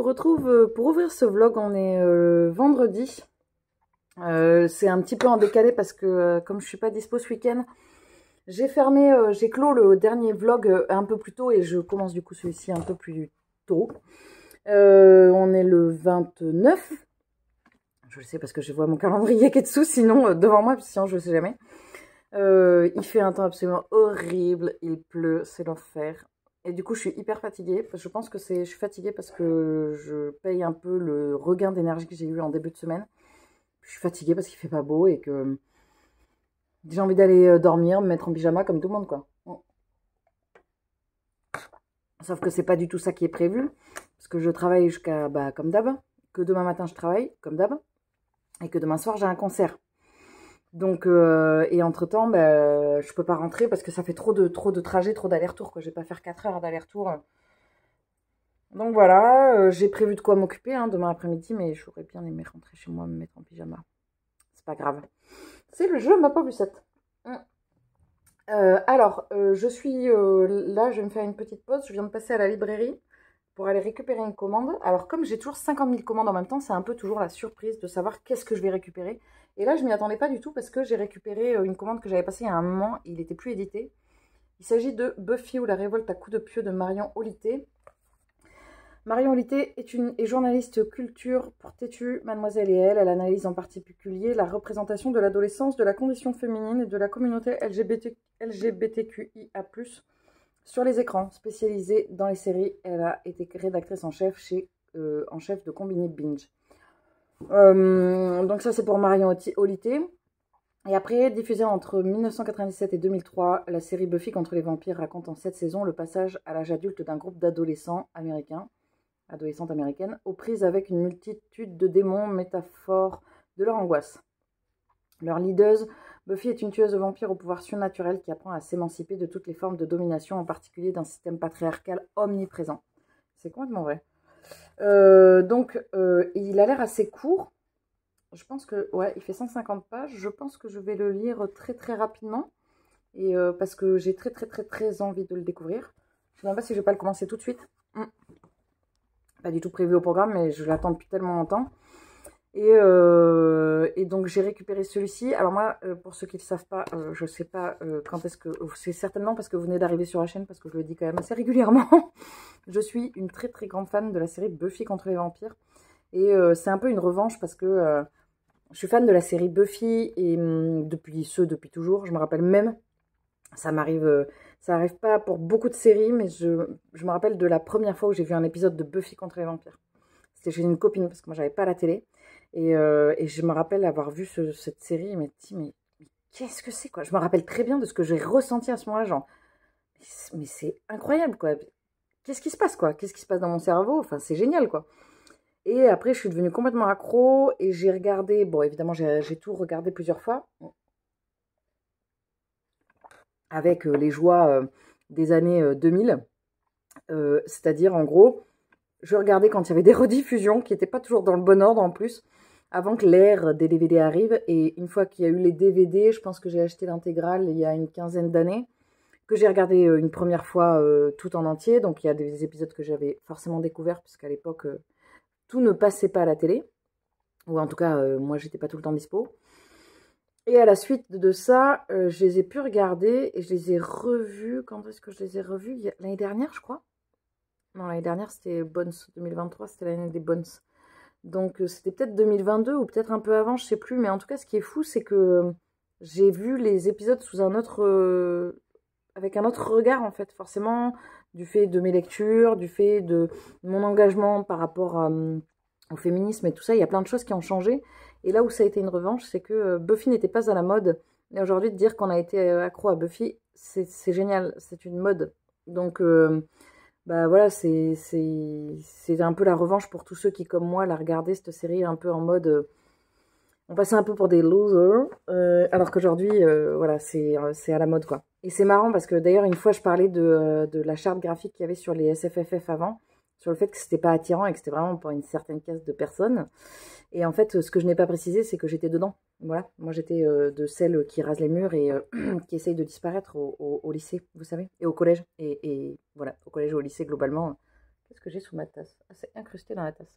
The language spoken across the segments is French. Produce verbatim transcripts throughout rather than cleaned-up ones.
vous retrouve pour ouvrir ce vlog. On est euh, vendredi. Euh, c'est un petit peu en décalé parce que euh, comme je suis pas dispo ce week-end, j'ai fermé, euh, j'ai clos le dernier vlog euh, un peu plus tôt et je commence du coup celui-ci un peu plus tôt. Euh, on est le vingt-neuf. Je le sais parce que je vois mon calendrier qui est dessous, sinon euh, devant moi, sinon je ne sais jamais. Euh, il fait un temps absolument horrible, il pleut, c'est l'enfer. Et du coup, je suis hyper fatiguée. Je pense que c'est, je suis fatiguée parce que je paye un peu le regain d'énergie que j'ai eu en début de semaine. Je suis fatiguée parce qu'il fait pas beau et que j'ai envie d'aller dormir, me mettre en pyjama comme tout le monde, quoi. Sauf que c'est pas du tout ça qui est prévu, parce que je travaille jusqu'à, bah, comme d'hab, que demain matin je travaille, comme d'hab, et que demain soir j'ai un concert. Donc, euh, et entre-temps, bah, je peux pas rentrer parce que ça fait trop de, trop de trajets, trop d'aller-retour, quoi. Je vais pas faire quatre heures d'aller-retour. Donc voilà, euh, j'ai prévu de quoi m'occuper hein, demain après-midi, mais j'aurais bien aimé rentrer chez moi, me mettre en pyjama. C'est pas grave. C'est le jeu, ma pauvre Lucette. Euh, alors, euh, je suis euh, là, je vais me faire une petite pause. Je viens de passer à la librairie pour aller récupérer une commande. Alors, comme j'ai toujours cinquante mille commandes en même temps, c'est un peu toujours la surprise de savoir qu'est-ce que je vais récupérer. Et là, je m'y attendais pas du tout parce que j'ai récupéré une commande que j'avais passée il y a un moment. Il n'était plus édité. Il s'agit de Buffy ou la révolte à coups de pieu de Marion Olité. Marion Olité est, une, est journaliste culture pour Têtu, Mademoiselle et elle. Elle analyse en particulier la représentation de l'adolescence, de la condition féminine et de la communauté L G B T, L G B T Q I A plus, sur les écrans. Spécialisée dans les séries, elle a été rédactrice en chef, chez, euh, en chef de Combini Binge. Euh, donc ça c'est pour Marion Olité. Et après, diffusée entre mille neuf cent quatre-vingt-dix-sept et deux mille trois, la série Buffy contre les vampires raconte en sept saisons le passage à l'âge adulte d'un groupe d'adolescents américains, adolescentes américaines, aux prises avec une multitude de démons, métaphores de leur angoisse. Leur leaduse, Buffy est une tueuse de vampires au pouvoir surnaturel qui apprend à s'émanciper de toutes les formes de domination, en particulier d'un système patriarcal omniprésent. C'est complètement vrai. Euh, donc, euh, il a l'air assez court. Je pense que, ouais, il fait cent cinquante pages. Je pense que je vais le lire très très rapidement. Et euh, parce que j'ai très très très très envie de le découvrir. Je ne sais même pas si je vais pas le commencer tout de suite. Mmh. Pas du tout prévu au programme, mais je l'attends depuis tellement longtemps. Et, euh, et donc j'ai récupéré celui-ci. Alors moi, euh, pour ceux qui ne le savent pas, euh, je ne sais pas euh, quand est-ce que... C'est certainement parce que vous venez d'arriver sur la chaîne, parce que je le dis quand même assez régulièrement. Je suis une très très grande fan de la série Buffy contre les vampires. Et euh, c'est un peu une revanche parce que euh, je suis fan de la série Buffy et hum, depuis ce, depuis toujours. Je me rappelle même, ça m'arrive... Euh, ça n'arrive pas pour beaucoup de séries, mais je, je me rappelle de la première fois où j'ai vu un épisode de Buffy contre les vampires. C'était chez une copine, parce que moi, j'avais pas la télé. Et, euh, et je me rappelle avoir vu ce, cette série et me dit, mais, mais qu'est-ce que c'est, quoi? Je me rappelle très bien de ce que j'ai ressenti à ce moment-là, genre, mais c'est incroyable, quoi. Qu'est-ce qui se passe, quoi? Qu'est-ce qui se passe dans mon cerveau? Enfin, c'est génial, quoi. Et après, je suis devenue complètement accro et j'ai regardé, bon, évidemment, j'ai tout regardé plusieurs fois. Avec euh, les joies euh, des années euh, deux mille. Euh, C'est-à-dire, en gros, je regardais quand il y avait des rediffusions qui n'étaient pas toujours dans le bon ordre en plus, avant que l'ère des D V D arrive. Et une fois qu'il y a eu les D V D, je pense que j'ai acheté l'intégrale il y a une quinzaine d'années, que j'ai regardé euh, une première fois euh, tout en entier. Donc il y a des épisodes que j'avais forcément découverts, puisqu'à l'époque, euh, tout ne passait pas à la télé. Ou en tout cas, euh, moi, j'étais pas tout le temps dispo. Et à la suite de ça, euh, je les ai pu regarder et je les ai revus. Quand est-ce que je les ai revus? L'année dernière, je crois. Non, l'année dernière, c'était Bones. deux mille vingt-trois, c'était l'année des Bones. Donc, euh, c'était peut-être deux mille vingt-deux ou peut-être un peu avant, je sais plus. Mais en tout cas, ce qui est fou, c'est que euh, j'ai vu les épisodes sous un autre... Euh, avec un autre regard, en fait. Forcément, du fait de mes lectures, du fait de mon engagement par rapport à... Euh, au féminisme et tout ça, il y a plein de choses qui ont changé. Et là où ça a été une revanche, c'est que Buffy n'était pas à la mode. Et aujourd'hui, de dire qu'on a été accro à Buffy, c'est génial, c'est une mode. Donc, euh, bah voilà, c'est un peu la revanche pour tous ceux qui, comme moi, la regardaient, cette série, un peu en mode... Euh, on passait un peu pour des losers, euh, alors qu'aujourd'hui, euh, voilà, c'est à la mode, quoi. Et c'est marrant parce que, d'ailleurs, une fois, je parlais de, de la charte graphique qu'il y avait sur les S F F F avant, sur le fait que c'était pas attirant et que c'était vraiment pour une certaine caste de personnes. Et en fait, ce que je n'ai pas précisé, c'est que j'étais dedans. Voilà, moi j'étais euh, de celles qui rasent les murs et euh, qui essayent de disparaître au, au, au lycée, vous savez, et au collège. Et, et voilà, au collège et au lycée globalement, Qu'est-ce que j'ai sous ma tasse? Ah, c'est incrusté dans la tasse.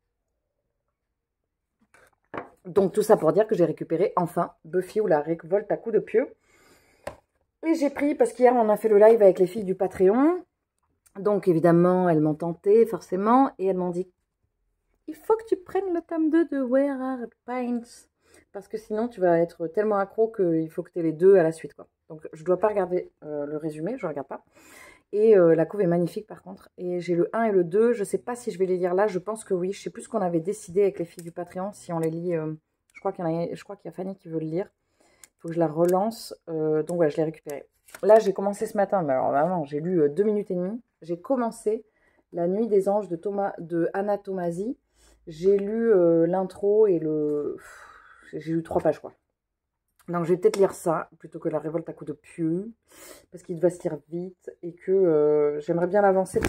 Donc tout ça pour dire que j'ai récupéré enfin Buffy ou la révolte à coups de pieux. Et j'ai pris, parce qu'hier on a fait le live avec les filles du Patreon. Donc évidemment elles m'ont tenté forcément. Et elles m'ont dit, il faut que tu prennes le tome deux de Where Are the Pines. Parce que sinon tu vas être tellement accro qu'il faut que tu aies les deux à la suite, quoi. Donc je ne dois pas regarder euh, le résumé, je ne regarde pas. Et euh, la couve est magnifique par contre. Et j'ai le un et le deux. Je ne sais pas si je vais les lire là. Je pense que oui. Je ne sais plus ce qu'on avait décidé avec les filles du Patreon. Si on les lit. Euh, je crois qu'il y, a, je crois qu'il y a Fanny qui veut le lire. Il faut que je la relance. Euh, donc voilà, je l'ai récupéré. Là, j'ai commencé ce matin. Mais alors vraiment, j'ai lu euh, deux minutes et demie. J'ai commencé La Nuit des Anges de, Thomas, de Anna Tomasi. J'ai lu euh, l'intro et le... J'ai lu trois pages, quoi. Donc, je vais peut-être lire ça, plutôt que La Révolte à coups de pieux, parce qu'il va se lire vite, et que euh, j'aimerais bien l'avancer.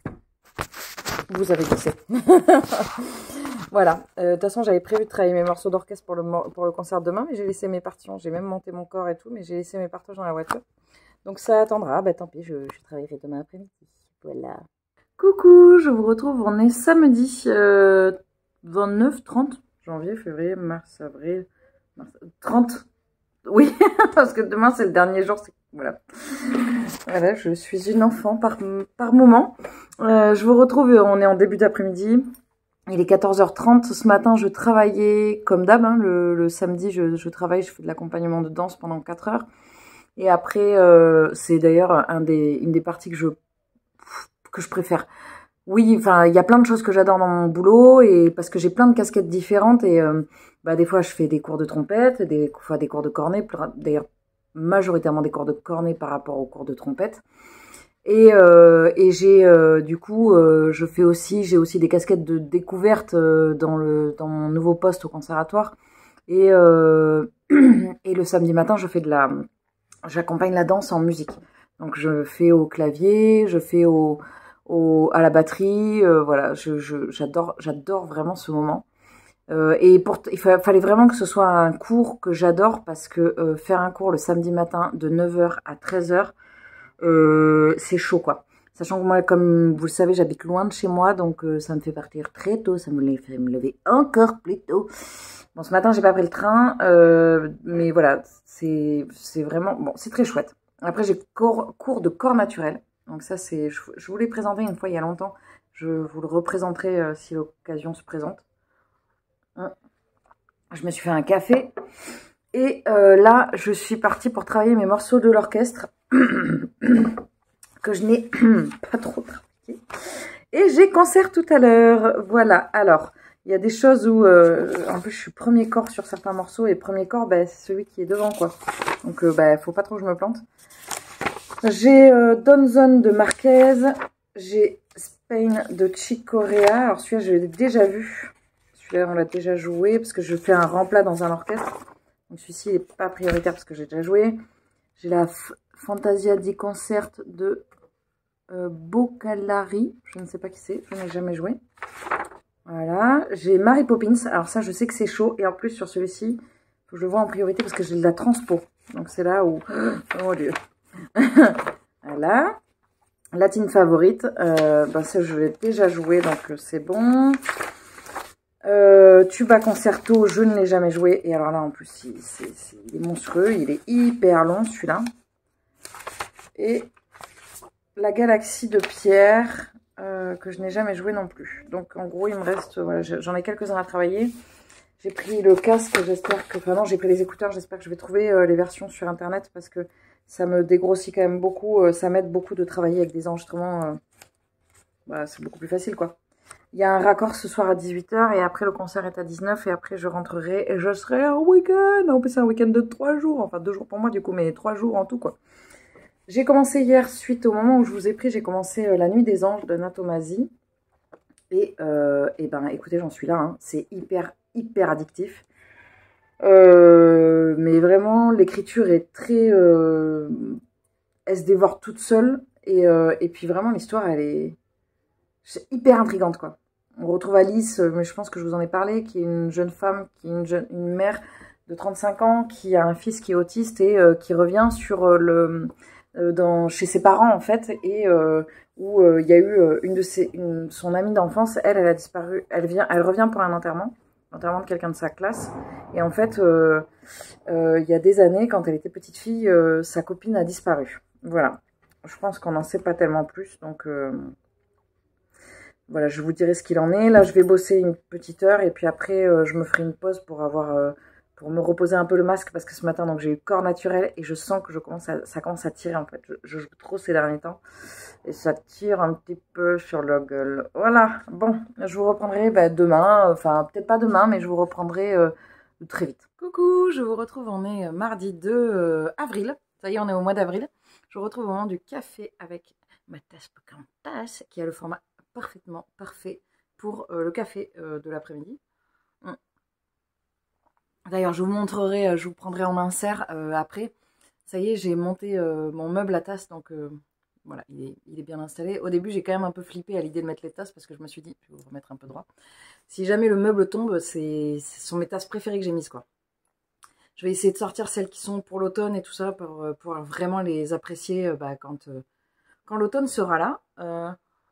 Vous avez glissé. Voilà. Euh, de toute façon, j'avais prévu de travailler mes morceaux d'orchestre pour le, pour le concert demain, mais j'ai laissé mes partitions. J'ai même monté mon corps et tout, mais j'ai laissé mes partages dans la voiture. Donc, ça attendra. Bah, tant pis, je, je travaillerai demain après-midi. Voilà. Coucou, je vous retrouve. On est samedi euh, vingt-neuf, trente janvier, février, mars, avril, mars, trente. Oui, parce que demain c'est le dernier jour. Voilà. Voilà, je suis une enfant par, par moment. Euh, je vous retrouve, on est en début d'après-midi. Il est quatorze heures trente. Ce matin, je travaillais comme d'hab. Hein, le, le samedi, je, je travaille, je fais de l'accompagnement de danse pendant quatre heures. Et après, euh, c'est d'ailleurs un des, une des parties que je, que je préfère. Oui, enfin, il y a plein de choses que j'adore dans mon boulot, et parce que j'ai plein de casquettes différentes, et euh, bah, des fois je fais des cours de trompette, des fois des cours de cornet, d'ailleurs majoritairement des cours de cornet par rapport aux cours de trompette. Et, euh, et j'ai euh, du coup, euh, je fais aussi, j'ai aussi des casquettes de découverte euh, dans le dans mon nouveau poste au conservatoire. Et euh, et le samedi matin, je fais de la, j'accompagne la danse en musique. Donc je fais au clavier, je fais au Au, à la batterie, euh, voilà, je, je, j'adore, j'adore vraiment ce moment. Euh, et pour, il fa fallait vraiment que ce soit un cours que j'adore, parce que euh, faire un cours le samedi matin de neuf heures à treize heures, euh, c'est chaud, quoi. Sachant que moi, comme vous le savez, j'habite loin de chez moi, donc euh, ça me fait partir très tôt, ça me fait me lever encore plus tôt. Bon, ce matin, j'ai pas pris le train, euh, mais voilà, c'est vraiment, bon, c'est très chouette. Après, j'ai cours, cours de corps naturel. Donc ça, c'est, je, je vous l'ai présenté une fois il y a longtemps. Je vous le représenterai euh, si l'occasion se présente. Je me suis fait un café. Et euh, là, je suis partie pour travailler mes morceaux de l'orchestre. Que je n'ai pas trop pratiqué. Et j'ai concert tout à l'heure. Voilà. Alors, il y a des choses où... Euh, en plus, je suis premier corps sur certains morceaux. Et premier corps, bah, c'est celui qui est devant, quoi. Donc, euh, bah, faut pas trop que je me plante. J'ai euh, Donzon de Marquez, j'ai Spain de Chick Corea. Alors celui-là, je l'ai déjà vu. Celui-là, on l'a déjà joué parce que je fais un remplat dans un orchestre. Donc celui-ci n'est pas prioritaire parce que j'ai déjà joué. J'ai la F Fantasia di Concert de euh, Bocalari. Je ne sais pas qui c'est, je n'ai jamais joué. Voilà. J'ai Mary Poppins. Alors ça, je sais que c'est chaud. Et en plus, sur celui-ci, il faut que je le vois en priorité parce que j'ai de la transpo. Donc c'est là où... Oh mon Dieu. Voilà. Latine favorite, euh, ben ça je l'ai déjà joué, donc c'est bon. Euh, Tuba Concerto, je ne l'ai jamais joué. Et alors là en plus il, c'est, c'est, il est monstrueux, il est hyper long celui-là. Et la Galaxie de Pierre, euh, que je n'ai jamais joué non plus. Donc en gros il me reste, voilà, j'en ai quelques-uns à travailler. J'ai pris le casque, j'espère que, enfin non, j'ai pris les écouteurs, j'espère que je vais trouver euh, les versions sur internet, parce que ça me dégrossit quand même beaucoup, euh, ça m'aide beaucoup de travailler avec des enregistrements, euh, bah, c'est beaucoup plus facile, quoi. Il y a un raccord ce soir à dix-huit heures, et après le concert est à dix-neuf, et après je rentrerai, et je serai en week-end. En plus c'est un week-end de trois jours, enfin deux jours pour moi du coup, mais trois jours en tout, quoi. J'ai commencé hier, suite au moment où je vous ai pris, j'ai commencé euh, La Nuit des Anges de Anna Tomasi, et, euh, et ben écoutez, j'en suis là, hein. C'est hyper, hyper addictif. Euh, mais vraiment, l'écriture est très... Euh, elle se dévore toute seule. Et, euh, et puis vraiment, l'histoire, elle est, est hyper intrigante, quoi. On retrouve Alice, mais je pense que je vous en ai parlé, qui est une jeune femme, qui est une, jeune, une mère de trente-cinq ans, qui a un fils qui est autiste et euh, qui revient sur euh, le, euh, dans, chez ses parents en fait, et euh, où il euh, y a eu euh, une de ses, une, son amie d'enfance, elle, elle a disparu, elle vient, elle revient pour un enterrement, enterrement de quelqu'un de sa classe, et en fait, il euh, euh, y a des années, quand elle était petite fille, euh, sa copine a disparu. Voilà. Je pense qu'on n'en sait pas tellement plus, donc euh, voilà, je vous dirai ce qu'il en est. Là, je vais bosser une petite heure, et puis après, euh, je me ferai une pause pour avoir... Euh, pour me reposer un peu le masque, parce que ce matin, donc j'ai eu corps naturel, et je sens que je commence à, ça commence à tirer, en fait. Je, je joue trop ces derniers temps, et ça tire un petit peu sur la gueule. Voilà, bon, je vous reprendrai bah, demain, enfin, peut-être pas demain, mais je vous reprendrai euh, très vite. Coucou, je vous retrouve, on est mardi deux avril, ça y est, on est au mois d'avril. Je vous retrouve au moment du café avec ma tasse Pocahontas, qui a le format parfaitement parfait pour euh, le café euh, de l'après-midi. Hum. D'ailleurs, je vous montrerai, je vous prendrai en insert euh, après. Ça y est, j'ai monté euh, mon meuble à tasses, donc euh, voilà, il est, il est bien installé. Au début, j'ai quand même un peu flippé à l'idée de mettre les tasses, parce que je me suis dit, je vais vous remettre un peu droit. Si jamais le meuble tombe, c'est, ce sont mes tasses préférées que j'ai mises, quoi. Je vais essayer de sortir celles qui sont pour l'automne et tout ça, pour pouvoir vraiment les apprécier euh, bah, quand, euh, quand l'automne sera là. Euh,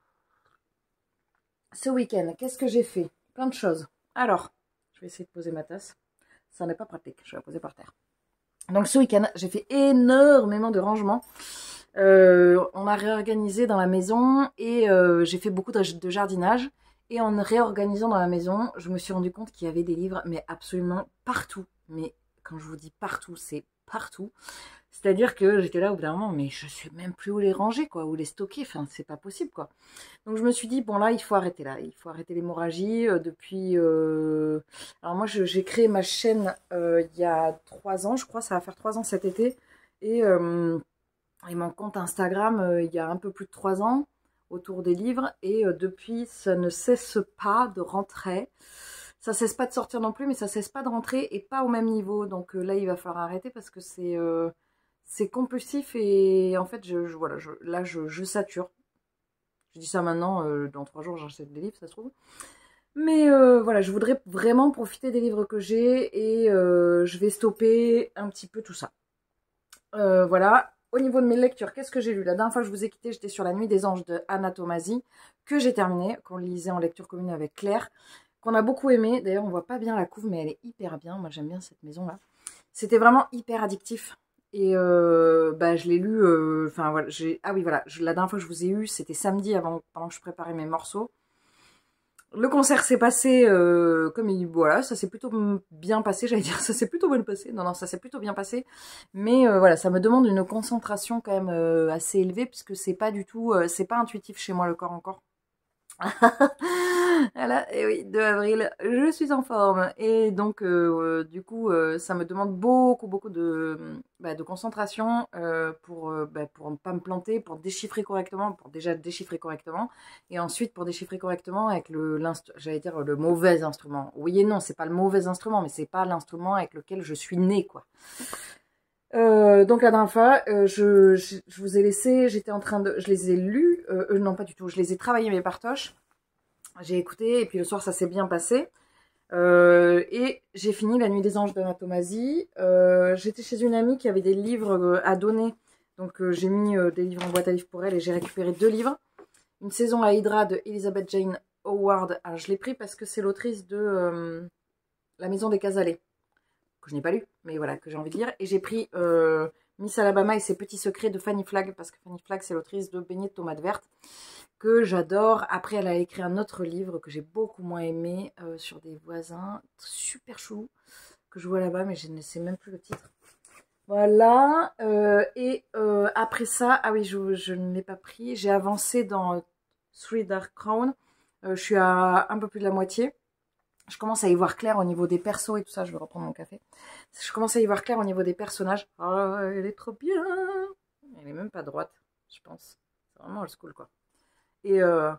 ce week-end, qu'est-ce que j'ai fait? Plein de choses. Alors, je vais essayer de poser ma tasse. Ça n'est pas pratique, je vais la poser par terre. Donc ce week-end, j'ai fait énormément de rangements. Euh, on a réorganisé dans la maison et euh, j'ai fait beaucoup de, de jardinage. Et en réorganisant dans la maison, je me suis rendu compte qu'il y avait des livres, mais absolument partout. Mais quand je vous dis partout, c'est partout. C'est-à-dire que j'étais là au bout d'un moment, mais je sais même plus où les ranger, quoi, où les stocker. Enfin, c'est pas possible, quoi. Donc je me suis dit, bon là, il faut arrêter là. Il faut arrêter l'hémorragie. Euh, depuis... Euh... Alors moi, j'ai créé ma chaîne euh, il y a trois ans, je crois. Ça va faire trois ans cet été. Et, euh, et mon compte Instagram, euh, il y a un peu plus de trois ans, autour des livres. Et euh, depuis, ça ne cesse pas de rentrer. Ça cesse pas de sortir non plus, mais ça cesse pas de rentrer et pas au même niveau. Donc euh, là, il va falloir arrêter parce que c'est euh, c'est compulsif et en fait, je, je voilà, je, là, je, je sature. Je dis ça maintenant, euh, dans trois jours, j'achète des livres, ça se trouve. Mais euh, voilà, je voudrais vraiment profiter des livres que j'ai et euh, je vais stopper un petit peu tout ça. Euh, voilà. Au niveau de mes lectures, qu'est-ce que j'ai lu? La dernière fois que je vous ai quitté, j'étais sur La Nuit des Anges de Anna Tomasi, que j'ai terminé, qu'on lisait en lecture commune avec Claire, qu'on a beaucoup aimé. D'ailleurs, on voit pas bien la couve, mais elle est hyper bien. Moi, j'aime bien cette maison-là. C'était vraiment hyper addictif. Et euh, bah, je l'ai lu, enfin euh, voilà, j'ai... Ah oui, voilà, je, la dernière fois que je vous ai eu, c'était samedi avant, pendant que je préparais mes morceaux. Le concert s'est passé euh, comme il... Voilà, ça s'est plutôt bien passé, j'allais dire, ça s'est plutôt bien passé. Non, non, ça s'est plutôt bien passé. Mais euh, voilà, ça me demande une concentration quand même euh, assez élevée, puisque c'est pas du tout... Euh, c'est pas intuitif chez moi, le corps encore. Voilà, et oui, deux avril, je suis en forme. Et donc, euh, du coup, euh, ça me demande beaucoup, beaucoup de, bah, de concentration euh, pour euh, bah, pour ne pas me planter, pour déchiffrer correctement, pour déjà déchiffrer correctement, et ensuite pour déchiffrer correctement avec le, j'allais dire le mauvais instrument. Oui et non, c'est pas le mauvais instrument, mais c'est pas l'instrument avec lequel je suis née, quoi. Euh, donc la dernière fois, euh, je, je, je vous ai laissé, j'étais en train de, je les ai lus, euh, euh, non pas du tout, je les ai travaillés mes partoches, j'ai écouté et puis le soir ça s'est bien passé, euh, et j'ai fini La Nuit des Anges d'Anna Tomasi. Euh, j'étais chez une amie qui avait des livres euh, à donner, donc euh, j'ai mis euh, des livres en boîte à livres pour elle et j'ai récupéré deux livres, Une saison à Hydra de Elizabeth Jane Howard. Alors je l'ai pris parce que c'est l'autrice de euh, La Maison des Casalets, que je n'ai pas lu, mais voilà, que j'ai envie de lire. Et j'ai pris euh, Miss Alabama et ses petits secrets de Fanny Flagg, parce que Fanny Flagg, c'est l'autrice de Beignets de tomates vertes, que j'adore. Après, elle a écrit un autre livre que j'ai beaucoup moins aimé, euh, sur des voisins, super chelou, que je vois là-bas, mais je ne sais même plus le titre. Voilà, euh, et euh, après ça, ah oui, je, je ne l'ai pas pris, j'ai avancé dans euh, Three Dark Crown, euh, je suis à un peu plus de la moitié. Je commence à y voir clair au niveau des persos et tout ça. Je vais reprendre mon café. Je commence à y voir clair au niveau des personnages. Oh, elle est trop bien. Elle est même pas droite, je pense. C'est vraiment old school, quoi. Et euh,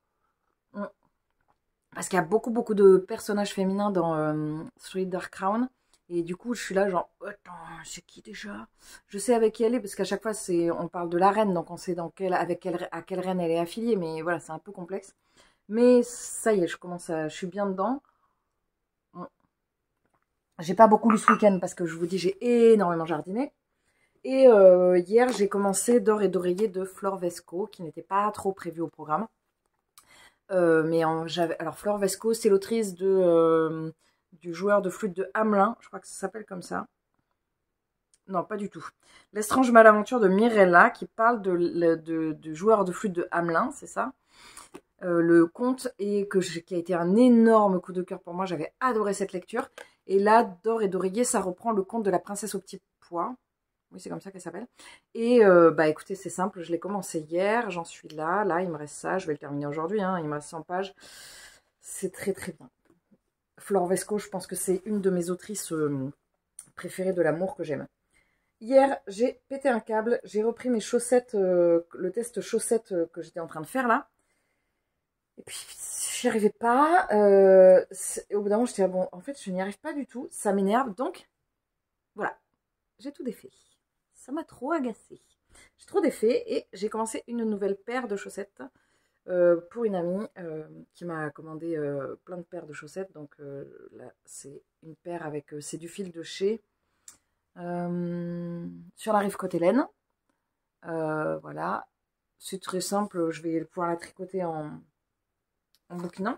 parce qu'il y a beaucoup, beaucoup de personnages féminins dans euh, Three Dark Crown. Et du coup, je suis là, genre, attends, c'est qui déjà? Je sais avec qui elle est, parce qu'à chaque fois, c'est, on parle de la reine, donc on sait dans quelle, avec quelle, à quelle reine elle est affiliée. Mais voilà, c'est un peu complexe. Mais ça y est, je commence à, je suis bien dedans. J'ai pas beaucoup lu ce week-end parce que je vous dis j'ai énormément jardiné. Et euh, hier, j'ai commencé D'or et d'oreiller de Flore Vesco, qui n'était pas trop prévu au programme. Euh, mais en, alors, Flore Vesco, c'est l'autrice de, euh, du joueur de flûte de Hamelin. Je crois que ça s'appelle comme ça. Non, pas du tout. L'estrange malaventure de Mirella, qui parle de, de, de, de joueur de flûte de Hamelin, c'est ça. Euh, le conte et que je, qui a été un énorme coup de cœur pour moi. J'avais adoré cette lecture. Et là, D'or et d'oreiller, ça reprend le conte de la princesse au petit pois. Oui, c'est comme ça qu'elle s'appelle. Et euh, bah écoutez, c'est simple, je l'ai commencé hier, j'en suis là. Là, il me reste ça, je vais le terminer aujourd'hui. Hein, il me reste cent pages. C'est très très bien. Flore Vesco, je pense que c'est une de mes autrices euh, préférées de l'amour que j'aime. Hier, j'ai pété un câble, j'ai repris mes chaussettes, euh, le test chaussettes euh, que j'étais en train de faire là. Et puis, j'y arrivais pas. Euh, et au bout d'un moment, j'étais bon, en fait, je n'y arrive pas du tout. Ça m'énerve, donc voilà, j'ai tout défait. Ça m'a trop agacée. J'ai trop défait et j'ai commencé une nouvelle paire de chaussettes euh, pour une amie euh, qui m'a commandé euh, plein de paires de chaussettes. Donc euh, là, c'est une paire avec, euh, c'est du fil de chez euh, sur la rive Côte-Hélène. Euh, voilà, c'est très simple. Je vais pouvoir la tricoter en, en bouquinant.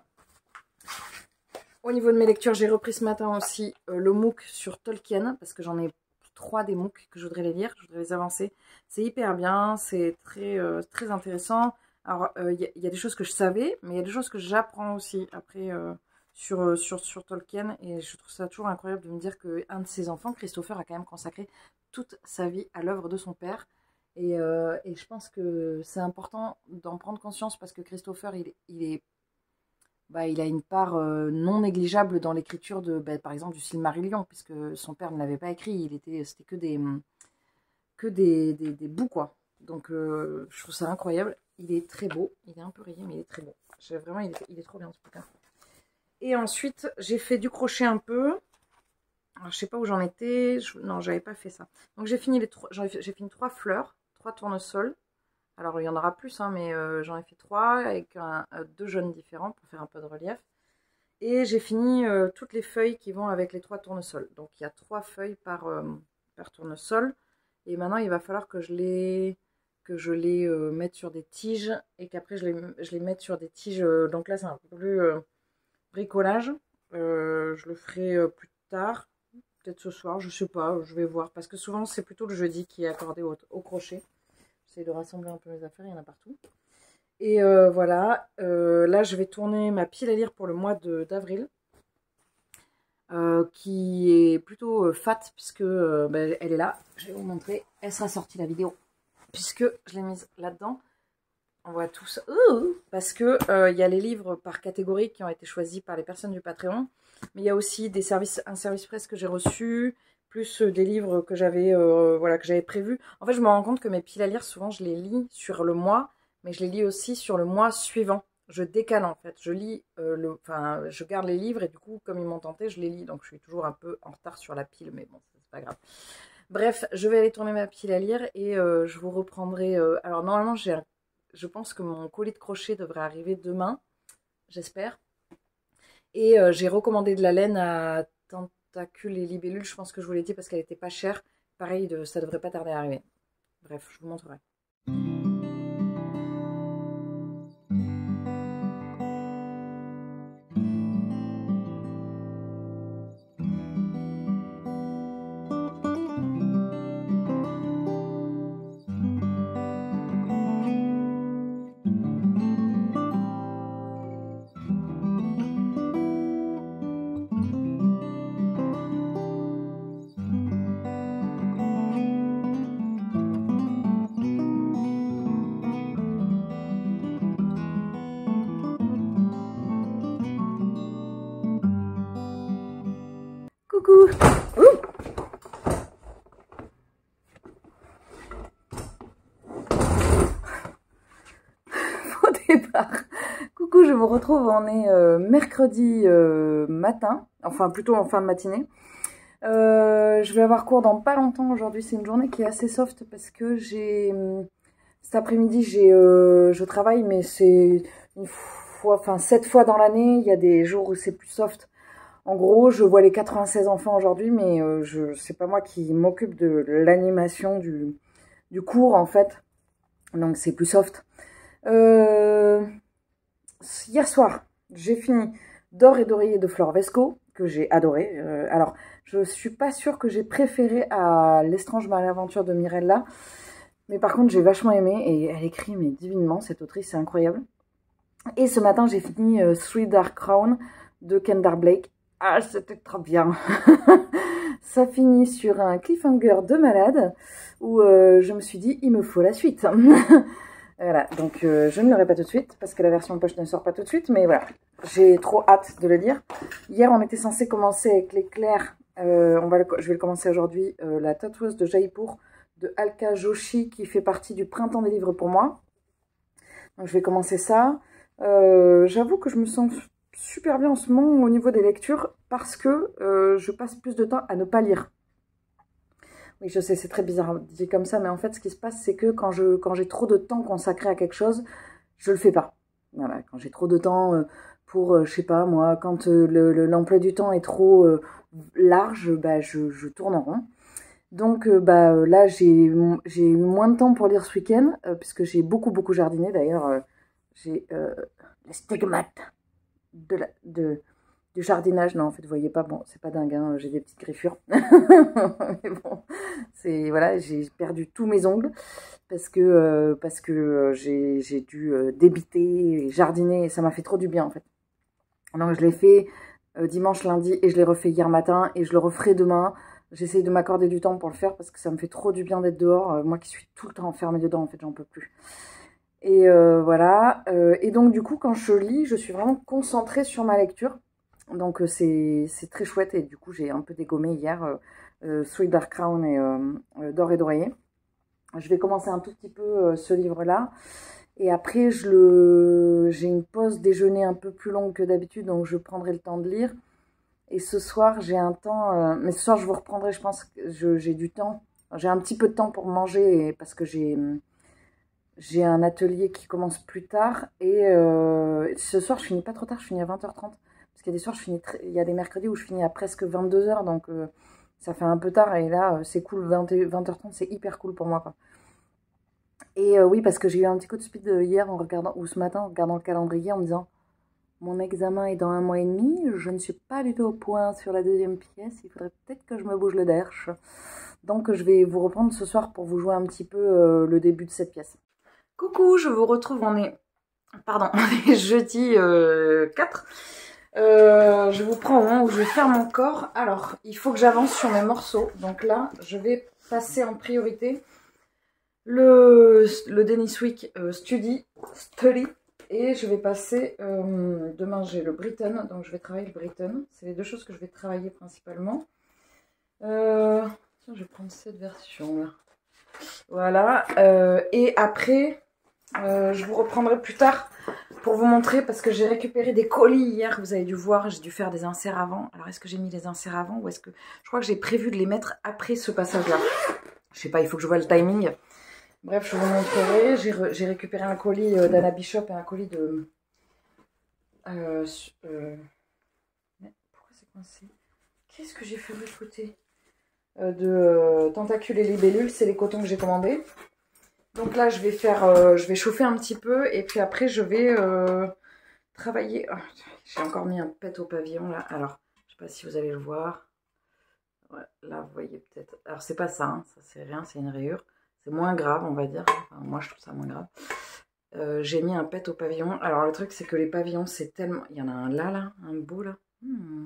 Au niveau de mes lectures, j'ai repris ce matin aussi euh, le MOOC sur Tolkien parce que j'en ai trois des MOOC que je voudrais les lire, je voudrais les avancer. C'est hyper bien, c'est très, euh, très intéressant. Alors, il euh, y, y a des choses que je savais, mais il y a des choses que j'apprends aussi après euh, sur, euh, sur, sur Tolkien. Et je trouve ça toujours incroyable de me dire qu'un de ses enfants, Christopher, a quand même consacré toute sa vie à l'œuvre de son père. Et, euh, et je pense que c'est important d'en prendre conscience parce que Christopher, il, il est... Bah, il a une part euh, non négligeable dans l'écriture de, bah, par exemple, du Silmarillion, puisque son père ne l'avait pas écrit, il était, c'était que des, que des, des, des bouts, quoi. Donc, euh, je trouve ça incroyable. Il est très beau, il est un peu rayé, mais il est très beau. Vraiment, il est, il est trop bien, ce bouquin. Et ensuite, j'ai fait du crochet un peu. Alors, je sais pas où j'en étais. Je, non, j'avais pas fait ça. Donc, j'ai fini les trois, j'ai fini trois fleurs, trois tournesols. Alors, il y en aura plus, hein, mais euh, j'en ai fait trois avec un, euh, deux jaunes différents pour faire un peu de relief. Et j'ai fini euh, toutes les feuilles qui vont avec les trois tournesols. Donc, il y a trois feuilles par, euh, par tournesol. Et maintenant, il va falloir que je les, que je les euh, mette sur des tiges et qu'après, je les, je les mette sur des tiges. Euh, donc là, c'est un peu plus euh, bricolage. Euh, je le ferai euh, plus tard, peut-être ce soir, je sais pas, je vais voir. Parce que souvent, c'est plutôt le jeudi qui est accordé au, au crochet. J'essaie de rassembler un peu mes affaires, il y en a partout. Et euh, voilà, euh, là je vais tourner ma pile à lire pour le mois d'avril. Euh, qui est plutôt euh, fat puisque euh, ben, elle est là. Je vais vous montrer, elle sera sortie la vidéo. Puisque je l'ai mise là-dedans. On voit tout ça. Ouh, parce que euh, il y a les livres par catégorie qui ont été choisis par les personnes du Patreon. Mais il y a aussi des services, un service presse que j'ai reçu. Plus des livres que j'avais euh, voilà, que j'avais prévus. En fait, je me rends compte que mes piles à lire, souvent, je les lis sur le mois, mais je les lis aussi sur le mois suivant. Je décale, en fait. Je lis, euh, le, enfin, je garde les livres et du coup, comme ils m'ont tenté, je les lis. Donc, je suis toujours un peu en retard sur la pile, mais bon, c'est pas grave. Bref, je vais aller tourner ma pile à lire et euh, je vous reprendrai... Euh, alors, normalement, j'ai, je pense que mon colis de crochet devrait arriver demain, j'espère. Et euh, j'ai recommandé de la laine à... Tentacule et libellule, je pense que je vous l'ai dit parce qu'elle était pas chère. Pareil, de, ça devrait pas tarder à arriver. Bref, je vous montrerai. Coucou. Ouh. Au départ. Coucou, je vous retrouve, on est euh, mercredi euh, matin, enfin plutôt en fin de matinée. Euh, je vais avoir cours dans pas longtemps aujourd'hui, c'est une journée qui est assez soft parce que j'ai... Cet après-midi, j'ai, euh, je travaille, mais c'est une fois, enfin sept fois dans l'année, il y a des jours où c'est plus soft. En gros, je vois les quatre-vingt-seize enfants aujourd'hui, mais euh, je c'est pas moi qui m'occupe de l'animation du, du cours, en fait. Donc, c'est plus soft. Euh, hier soir, j'ai fini D'or et d'oreiller de Flore Vesco, que j'ai adoré. Euh, alors, je suis pas sûre que j'ai préféré à L'Estrange Malaventure de Mirella, mais par contre, j'ai vachement aimé, et elle écrit, mais divinement, cette autrice, c'est incroyable. Et ce matin, j'ai fini euh, Three Dark Crown de Kendall Blake. Ah, c'était trop bien. Ça finit sur un cliffhanger de malade où euh, je me suis dit, il me faut la suite. Voilà, donc euh, je ne l'aurai pas tout de suite parce que la version poche ne sort pas tout de suite, mais voilà, j'ai trop hâte de le lire. Hier, on était censé commencer avec l'éclair, euh, on va le, je vais le commencer aujourd'hui, euh, La tatoueuse de Jaipur de Alka Joshi qui fait partie du printemps des livres pour moi. Donc je vais commencer ça. Euh, J'avoue que je me sens super bien en ce moment au niveau des lectures parce que euh, je passe plus de temps à ne pas lire. Oui, je sais, c'est très bizarre dit comme ça, mais en fait, ce qui se passe, c'est que quand je quand j'ai trop de temps consacré à quelque chose, je le fais pas. Voilà, quand j'ai trop de temps euh, pour, euh, je sais pas, moi, quand euh, l'emploi le, du temps est trop euh, large, bah, je, je tourne en rond. Donc euh, bah, là, j'ai eu moins de temps pour lire ce week-end, euh, puisque j'ai beaucoup, beaucoup jardiné. D'ailleurs, euh, j'ai euh, les stigmates de la, de, du jardinage. Non, en fait, vous voyez pas, bon, c'est pas dingue, hein, j'ai des petites griffures. Mais bon, c'est, voilà, j'ai perdu tous mes ongles parce que, euh, parce que euh, j'ai dû euh, débiter et jardiner, et ça m'a fait trop du bien, en fait. Donc, je l'ai fait euh, dimanche, lundi, et je l'ai refait hier matin, et je le referai demain. J'essaie de m'accorder du temps pour le faire parce que ça me fait trop du bien d'être dehors. Euh, moi qui suis tout le temps enfermée dedans, en fait, j'en peux plus. Et euh, voilà. Euh, et donc, du coup, quand je lis, je suis vraiment concentrée sur ma lecture. Donc, euh, c'est très chouette. Et du coup, j'ai un peu dégommé hier euh, euh, Three Dark Crown et euh, D'or et d'oreiller. Je vais commencer un tout petit peu euh, ce livre-là. Et après, je le... j'ai une pause déjeuner un peu plus longue que d'habitude. Donc, je prendrai le temps de lire. Et ce soir, j'ai un temps... Euh, mais ce soir, je vous reprendrai, je pense que j'ai du temps. J'ai un petit peu de temps pour manger et, parce que j'ai j'ai un atelier qui commence plus tard. Et euh, ce soir, je finis pas trop tard, je finis à vingt heures trente. Parce qu'il y a des soirs, je finis très, il y a des mercredis où je finis à presque vingt-deux heures. Donc, euh, ça fait un peu tard. Et là, c'est cool, vingt heures trente, c'est hyper cool pour moi, quoi. Et euh, oui, parce que j'ai eu un petit coup de speed hier en regardant, ou ce matin, en regardant le calendrier, en me disant... Mon examen est dans un mois et demi, je ne suis pas du tout au point sur la deuxième pièce, il faudrait peut-être que je me bouge le derche. Donc je vais vous reprendre ce soir pour vous jouer un petit peu euh, le début de cette pièce. Coucou, je vous retrouve, on est, pardon, on est jeudi euh, quatre. Euh, je vous prends au moment où je vais faire mon corps. Alors, il faut que j'avance sur mes morceaux. Donc là, je vais passer en priorité le, le Dennis Wick euh, Study, Study. Et je vais passer, euh, demain j'ai le Britain, donc je vais travailler le Britain. C'est les deux choses que je vais travailler principalement. Euh, tiens, je vais prendre cette version là. Voilà. Euh, et après, euh, je vous reprendrai plus tard pour vous montrer, parce que j'ai récupéré des colis hier, vous avez dû voir, j'ai dû faire des inserts avant. Alors est-ce que j'ai mis les inserts avant ou est-ce que... Je crois que j'ai prévu de les mettre après ce passage-là. Je sais pas, il faut que je vois le timing. Bref, je vous montrerai. J'ai re, récupéré un colis euh, d'Anna Bishop et un colis de... Euh, euh... Pourquoi c'est coincé? Qu'est-ce que j'ai fait de l'autre côté euh, De euh, Tentacules et Libellules, c'est les cotons que j'ai commandés. Donc là, je vais faire, euh, je vais chauffer un petit peu et puis après, je vais euh, travailler. Oh, j'ai encore mis un pet au pavillon là. Alors, je sais pas si vous allez le voir. Ouais, là, vous voyez peut-être. Alors, c'est pas ça, hein. Ça c'est rien, c'est une rayure. C'est moins grave, on va dire. Enfin, moi, je trouve ça moins grave. Euh, j'ai mis un pet au pavillon. Alors, le truc, c'est que les pavillons, c'est tellement... Il y en a un là, là, un beau, là. Hmm.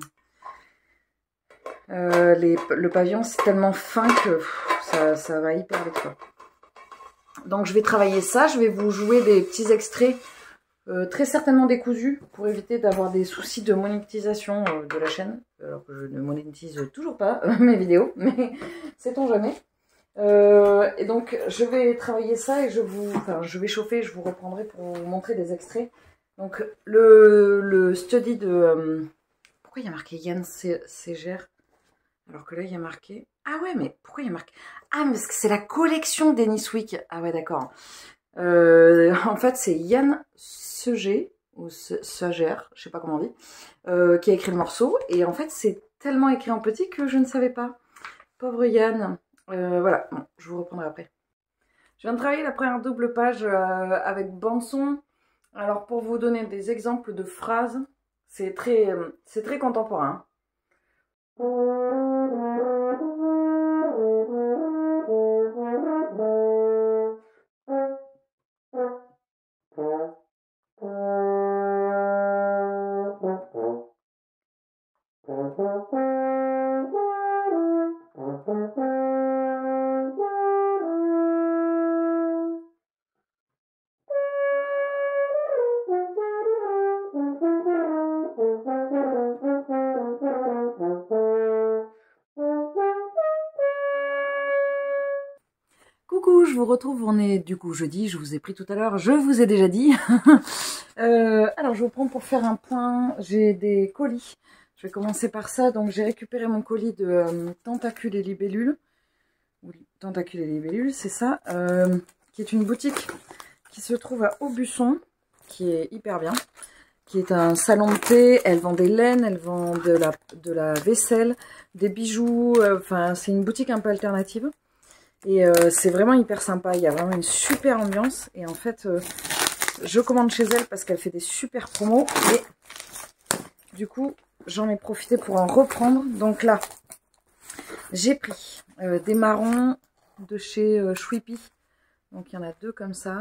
Euh, les... Le pavillon, c'est tellement fin que pff, ça, ça va hyper vite, quoi. Donc, je vais travailler ça. Je vais vous jouer des petits extraits, euh, très certainement décousus, pour éviter d'avoir des soucis de monétisation euh, de la chaîne. Alors que je ne monétise toujours pas euh, mes vidéos, mais sait-on jamais. Euh, et donc je vais travailler ça et je vous, enfin je vais chauffer, je vous reprendrai pour vous montrer des extraits. Donc le, le study de, euh, pourquoi il y a marqué Yann Ségère alors que là il y a marqué, ah ouais mais pourquoi il y a marqué, ah mais parce que c'est la collection Dennis Wick, ah ouais d'accord, euh, en fait c'est Yann Ségère ou Sagère, je sais pas comment on dit, euh, qui a écrit le morceau. Et en fait, c'est tellement écrit en petit que je ne savais pas. Pauvre Yann. Euh, voilà, bon, je vous reprendrai après. Je viens de travailler la première double page euh, avec bande-son. Alors, pour vous donner des exemples de phrases, c'est très, euh, c'est très contemporain. Coucou, je vous retrouve, on est du coup jeudi, je vous ai pris tout à l'heure, je vous ai déjà dit. euh, alors je vous prends pour faire un point, j'ai des colis. Je vais commencer par ça, donc j'ai récupéré mon colis de euh, Tentacules et Libellules. Oui, Tentacules et Libellules, c'est ça, euh, qui est une boutique qui se trouve à Aubusson, qui est hyper bien, qui est un salon de thé. Elle vend des laines, elle vend de la, de la vaisselle, des bijoux, enfin euh, c'est une boutique un peu alternative. Et euh, c'est vraiment hyper sympa, il y a vraiment une super ambiance. Et en fait, euh, je commande chez elle parce qu'elle fait des super promos. Et du coup, j'en ai profité pour en reprendre. Donc là, j'ai pris euh, des marrons de chez euh, Chouipi. Donc il y en a deux comme ça.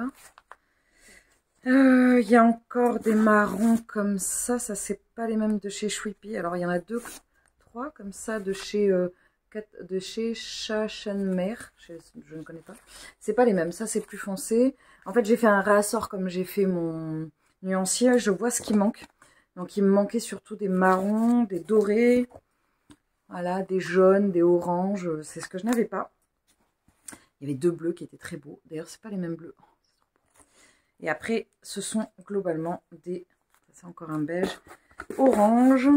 Euh, il y a encore des marrons comme ça. Ça, c'est pas les mêmes de chez Chouipi. Alors il y en a deux, trois comme ça de chez... Euh, de chez Chachenmer, je, je ne connais pas. C'est pas les mêmes, ça c'est plus foncé. En fait, j'ai fait un réassort comme j'ai fait mon nuancier. Je vois ce qui manque. Donc, il me manquait surtout des marrons, des dorés, voilà, des jaunes, des oranges. C'est ce que je n'avais pas. Il y avait deux bleus qui étaient très beaux. D'ailleurs, c'est pas les mêmes bleus. Et après, ce sont globalement des... C'est encore un beige. Orange.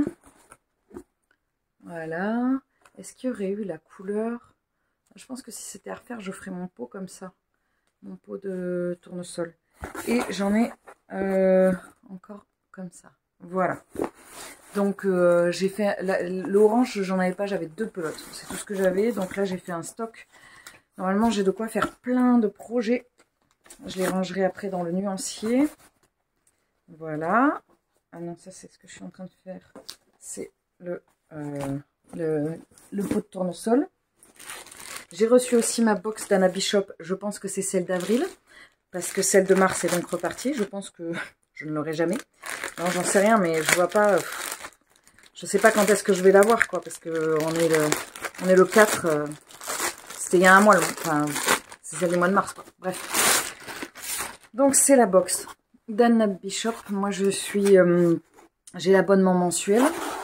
Voilà. Est-ce qu'il y aurait eu la couleur? Je pense que si c'était à refaire, je ferais mon pot comme ça. Mon pot de tournesol. Et j'en ai euh, encore comme ça. Voilà. Donc, euh, j'ai fait... L'orange, j'en avais pas, j'avais deux pelotes. C'est tout ce que j'avais. Donc là, j'ai fait un stock. Normalement, j'ai de quoi faire plein de projets. Je les rangerai après dans le nuancier. Voilà. Ah non, ça, c'est ce que je suis en train de faire. C'est le... Euh, Le, le pot de tournesol. J'ai reçu aussi ma box d'Anna Bishop. Je pense que c'est celle d'avril. Parce que celle de mars est donc repartie. Je pense que je ne l'aurai jamais. Non, j'en sais rien, mais je vois pas... Euh, je sais pas quand est-ce que je vais l'avoir, quoi. Parce que on est le, on est le quatre. Euh, C'était il y a un mois. Le, enfin, c'est celle du mois de mars, quoi. Bref. Donc, c'est la box d'Anna Bishop. Moi, je suis... Euh, j'ai l'abonnement mensuel.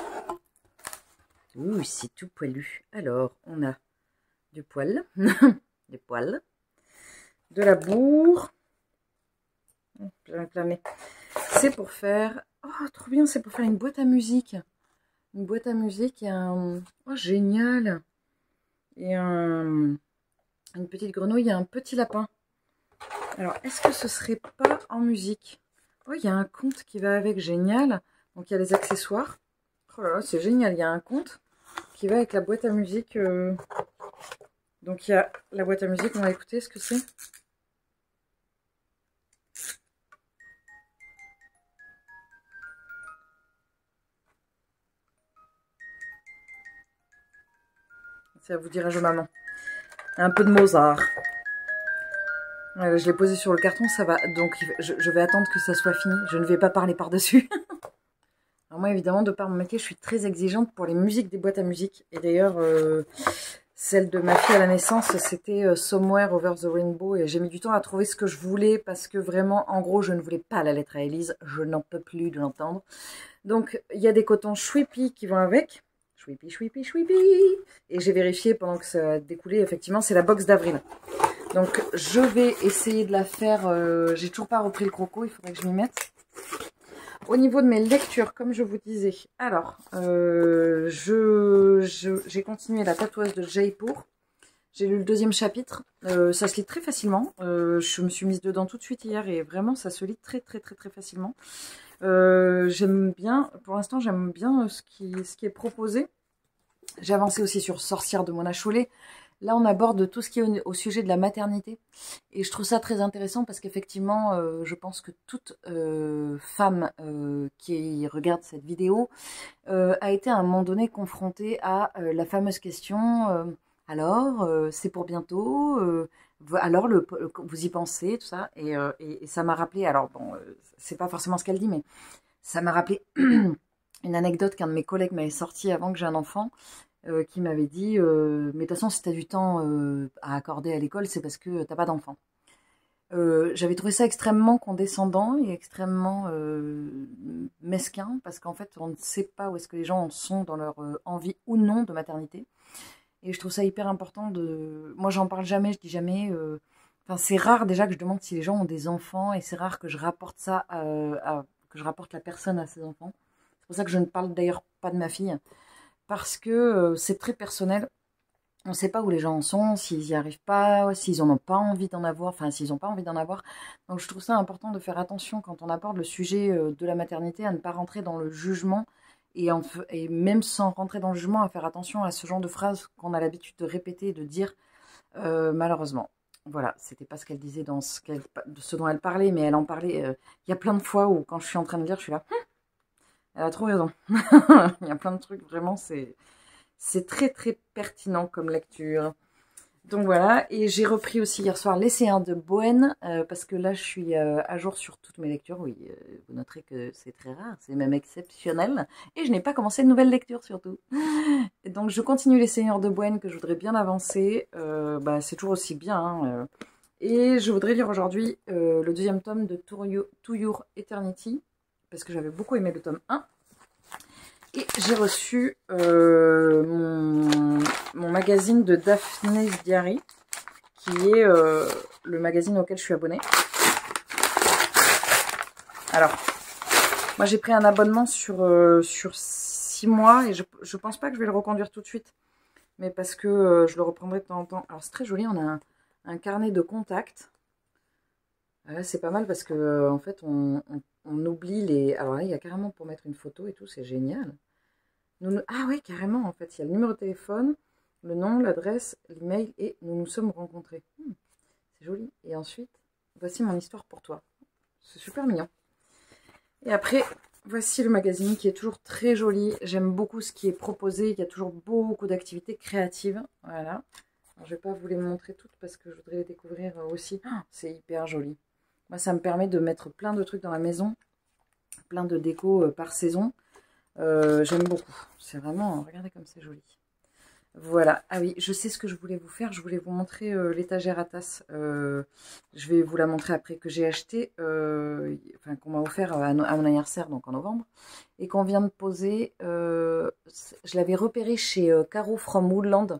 Ouh, c'est tout poilu. Alors, on a du poil, des poils, de la bourre. C'est pour faire... Oh, trop bien, c'est pour faire une boîte à musique. Une boîte à musique et un... Oh, génial. Et un... une petite grenouille et un petit lapin. Alors, est-ce que ce serait pas en musique? Oh, il y a un compte qui va avec, génial. Donc, il y a les accessoires. Oh là là, c'est génial, il y a un compte qui va avec la boîte à musique. Euh... Donc, il y a la boîte à musique, on va écouter ce que c'est. Ça vous dira je maman. Un peu de Mozart. Euh, je l'ai posé sur le carton, ça va. Donc, je, je vais attendre que ça soit fini. Je ne vais pas parler par-dessus. Alors moi, évidemment, de par mon métier, je suis très exigeante pour les musiques des boîtes à musique. Et d'ailleurs, euh, celle de ma fille à la naissance, c'était euh, Somewhere Over the Rainbow. Et j'ai mis du temps à trouver ce que je voulais parce que vraiment, en gros, je ne voulais pas la lettre à Élise. Je n'en peux plus de l'entendre. Donc, il y a des cotons Chouipi qui vont avec. Chouipi, chouipi, chouipi. Et j'ai vérifié pendant que ça découlait. Effectivement, c'est la box d'avril. Donc, je vais essayer de la faire. Euh, j'ai toujours pas repris le croco. Il faudrait que je m'y mette. Au niveau de mes lectures, comme je vous disais. Alors, euh, je, je, j'ai continué la tatoueuse de Jaipur. J'ai lu le deuxième chapitre. Euh, ça se lit très facilement. Euh, je me suis mise dedans tout de suite hier. Et vraiment, ça se lit très, très, très, très facilement. Euh, j'aime bien, pour l'instant, j'aime bien ce qui, ce qui est proposé. J'ai avancé aussi sur Sorcière de Mona Chollet. Là, on aborde tout ce qui est au, au sujet de la maternité. Et je trouve ça très intéressant parce qu'effectivement, euh, je pense que toute euh, femme euh, qui regarde cette vidéo euh, a été à un moment donné confrontée à euh, la fameuse question euh, alors, euh, c'est pour bientôt euh, alors, le, vous y pensez, tout ça. Et, euh, et, et ça m'a rappelé, alors bon, euh, c'est pas forcément ce qu'elle dit, mais ça m'a rappelé une anecdote qu'un de mes collègues m'avait sortie avant que j'ai un enfant. Euh, qui m'avait dit euh, mais de toute façon si tu as du temps euh, à accorder à l'école c'est parce que t'as pas d'enfant. Euh, j'avais trouvé ça extrêmement condescendant et extrêmement euh, mesquin parce qu'en fait on ne sait pas où est-ce que les gens en sont dans leur euh, envie ou non de maternité et je trouve ça hyper important de... Moi j'en parle jamais, je dis jamais euh... enfin c'est rare déjà que je demande si les gens ont des enfants et c'est rare que je rapporte ça euh, à... que je rapporte la personne à ses enfants. C'est pour ça que je ne parle d'ailleurs pas de ma fille parce que euh, c'est très personnel. On ne sait pas où les gens en sont, s'ils n'y arrivent pas, s'ils n'en ont pas envie d'en avoir, enfin s'ils n'ont pas envie d'en avoir. Donc je trouve ça important de faire attention quand on aborde le sujet euh, de la maternité, à ne pas rentrer dans le jugement et, en, et même sans rentrer dans le jugement, à faire attention à ce genre de phrases qu'on a l'habitude de répéter et de dire euh, malheureusement. Voilà, c'était pas ce qu'elle disait dans ce, qu'elle, de ce dont elle parlait, mais elle en parlait. Il euh, y a plein de fois où quand je suis en train de lire, je suis là... Hum, elle a trop raison. Il y a plein de trucs, vraiment, c'est c'est très très pertinent comme lecture. Donc voilà, et j'ai repris aussi hier soir Les Séances de Bohème, euh, parce que là je suis euh, à jour sur toutes mes lectures. Oui, euh, vous noterez que c'est très rare, c'est même exceptionnel. Et je n'ai pas commencé de nouvelles lectures surtout. Et donc je continue Les Seigneurs de Bohème, que je voudrais bien avancer. Euh, bah, c'est toujours aussi bien. Hein, euh. Et je voudrais lire aujourd'hui euh, le deuxième tome de To Your Eternity, parce que j'avais beaucoup aimé le tome un. Et j'ai reçu euh, mon, mon magazine de Daphne's Diary, qui est euh, le magazine auquel je suis abonnée. Alors, moi j'ai pris un abonnement sur, euh, sur six mois et je, je pense pas que je vais le reconduire tout de suite. Mais parce que euh, je le reprendrai de temps en temps. Alors c'est très joli, on a un, un carnet de contacts. Là c'est pas mal parce que euh, en fait on, on, on oublie les... Alors là il y a carrément pour mettre une photo et tout, c'est génial. Nous, ah oui, carrément, en fait, il y a le numéro de téléphone, le nom, l'adresse, l'email et nous nous sommes rencontrés. Hmm, c'est joli. Et ensuite, voici mon histoire pour toi. C'est super mignon. Et après, voici le magazine qui est toujours très joli. J'aime beaucoup ce qui est proposé. Il y a toujours beaucoup d'activités créatives. Voilà. Alors, je ne vais pas vous les montrer toutes parce que je voudrais les découvrir aussi. Oh, c'est hyper joli. Moi, ça me permet de mettre plein de trucs dans la maison. Plein de déco par saison. Euh, j'aime beaucoup. C'est vraiment... Regardez comme c'est joli. Voilà. Ah oui, je sais ce que je voulais vous faire. Je voulais vous montrer euh, l'étagère à tasses. Euh, je vais vous la montrer après, que j'ai acheté, euh, enfin qu'on m'a offert à, à mon anniversaire, donc en novembre, et qu'on vient de poser. Euh, je l'avais repéré chez euh, Caro from Woodland.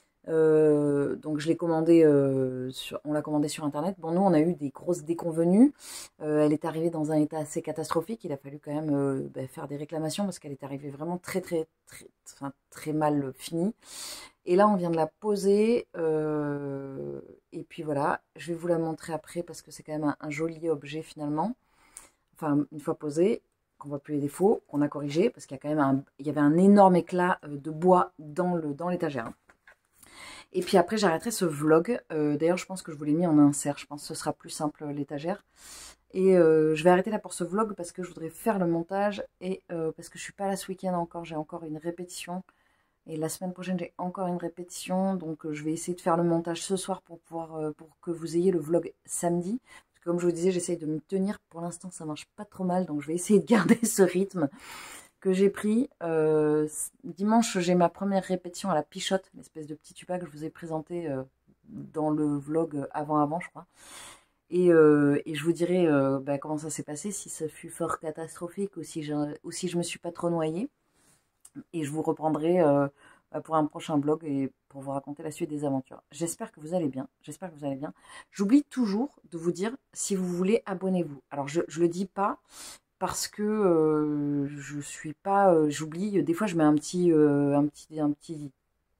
Euh, donc je l'ai commandé, euh, sur, on l'a commandé sur internet. Bon, nous on a eu des grosses déconvenues. Euh, elle est arrivée dans un état assez catastrophique. Il a fallu quand même euh, bah, faire des réclamations parce qu'elle est arrivée vraiment très très très, enfin, très mal finie. Et là on vient de la poser. Euh, et puis voilà, je vais vous la montrer après parce que c'est quand même un, un joli objet finalement. Enfin une fois posé, qu'on voit plus les défauts, qu'on a corrigé parce qu'il y a quand même un, il y avait un énorme éclat de bois dans le dans l'étagère. Et puis après, j'arrêterai ce vlog. Euh, D'ailleurs, je pense que je vous l'ai mis en insert. Je pense que ce sera plus simple, l'étagère. Et euh, je vais arrêter là pour ce vlog parce que je voudrais faire le montage. Et euh, parce que je suis pas là ce week-end encore. J'ai encore une répétition. Et la semaine prochaine, j'ai encore une répétition. Donc, euh, je vais essayer de faire le montage ce soir pour, pouvoir, euh, pour que vous ayez le vlog samedi. Parce que comme je vous disais, j'essaye de me tenir. Pour l'instant, ça marche pas trop mal. Donc, je vais essayer de garder ce rythme que j'ai pris. Euh, dimanche, j'ai ma première répétition à la Pichotte, l'espèce de petit tuba que je vous ai présenté euh, dans le vlog avant-avant, je crois. Et, euh, et je vous dirai euh, bah, comment ça s'est passé, si ça fut fort catastrophique ou si, je, ou si je me suis pas trop noyée. Et je vous reprendrai euh, pour un prochain vlog et pour vous raconter la suite des aventures. J'espère que vous allez bien. J'espère que vous allez bien. J'oublie toujours de vous dire, si vous voulez, abonnez-vous. Alors, je ne le dis pas, parce que euh, je suis pas, euh, j'oublie, des fois je mets un petit, euh, un petit, un petit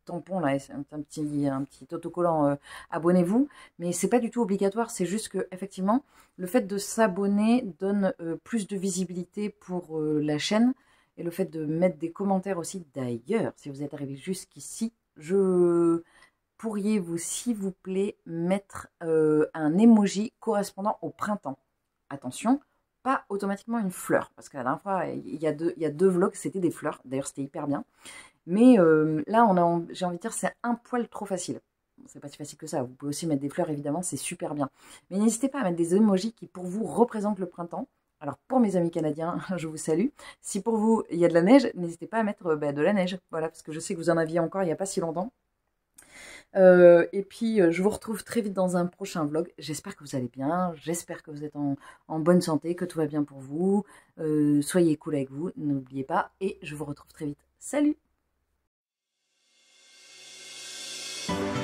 tampon là, c'est un, un petit, un petit autocollant, euh, abonnez-vous, mais c'est pas du tout obligatoire, c'est juste que effectivement, le fait de s'abonner donne euh, plus de visibilité pour euh, la chaîne, et le fait de mettre des commentaires aussi. D'ailleurs, si vous êtes arrivé jusqu'ici, je pourriez-vous s'il vous plaît mettre euh, un emoji correspondant au printemps. Attention, pas automatiquement une fleur, parce que la dernière fois, il y a deux, il y a deux vlogs, c'était des fleurs, d'ailleurs c'était hyper bien. Mais euh, là, on a, j'ai envie de dire, c'est un poil trop facile. Bon, c'est pas si facile que ça, vous pouvez aussi mettre des fleurs, évidemment, c'est super bien. Mais n'hésitez pas à mettre des emojis qui, pour vous, représentent le printemps. Alors, pour mes amis canadiens, je vous salue. Si pour vous, il y a de la neige, n'hésitez pas à mettre bah, de la neige. Voilà, parce que je sais que vous en aviez encore il n'y a pas si longtemps. Euh, et puis, euh, je vous retrouve très vite dans un prochain vlog. J'espère que vous allez bien, j'espère que vous êtes en, en bonne santé, que tout va bien pour vous. Euh, soyez cool avec vous, n'oubliez pas. Et je vous retrouve très vite. Salut!